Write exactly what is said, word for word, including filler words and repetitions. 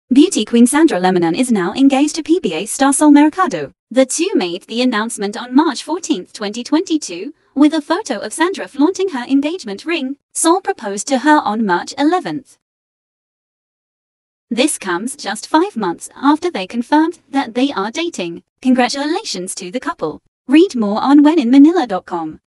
Beauty queen Sandra Lemonon is now engaged to P B A star Mercado. The two made the announcement on March fourteenth, twenty twenty-two, with a photo of Sandra flaunting her engagement ring. Sol proposed to her on March eleventh. This comes just five months after they confirmed that they are dating. Congratulations to the couple. Read more on when in manila dot com.